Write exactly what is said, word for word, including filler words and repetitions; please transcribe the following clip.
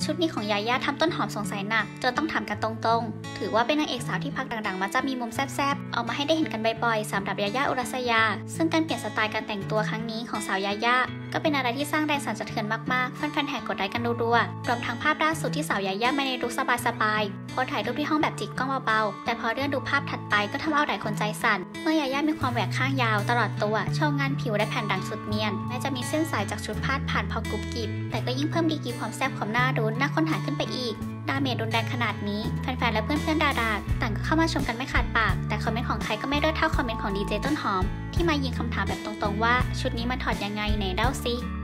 ชุดนี้ของยาย่าทำต้นหอมสงสัยหนักจนต้องถามกันตรงๆถือว่าเป็นนางเอกสาวที่พักดังๆมาจะมีมุมแซ่บๆเอามาให้ได้เห็นกันบ่อยๆสำหรับยาย่าอุรัสยาซึ่งการเปลี่ยนสไตล์การแต่งตัวครั้งนี้ของสาวยาย่าก็เป็นอะไรที่สร้างแรงสั่นสะเทือนมากๆแฟนๆแห่กดไลค์กันรัวๆรวมทั้งภาพล่าสุดที่สาวยาย่ามาในลุคสบายๆโพสถ่ายรูปที่ห้องแบบจิกกล้องเบาๆแต่พอเลื่อนดูภาพถัดไปก็ทำเอาหลายคนใจสั่นเมื่อยาย่ามีความแหวกข้างยาวตลอดตัวโชว์งานผิวและแผ่นดังสุดเนียนแม้จะมีเส้นสายจากชุดพาดผ่านพอกรุบกริบแต่ก็ยิ่งเพิ่มดีกรีความแซ่บความน่ารุ้นน่าค้นหาขึ้นไปอีกดาเมจรุนแรงขนาดนี้แฟนๆและเพื่อนๆดาราต่างก็เข้ามาชมกันไม่ขาดปากแต่คอมเมนต์ของใครก็ไม่เลิศเท่าคอมเมนต์ของดีเจต้นหอมที่มายิงคำถามแบบตรงๆว่าชุดนี้มันถอดยังไงไหนเล่าซิ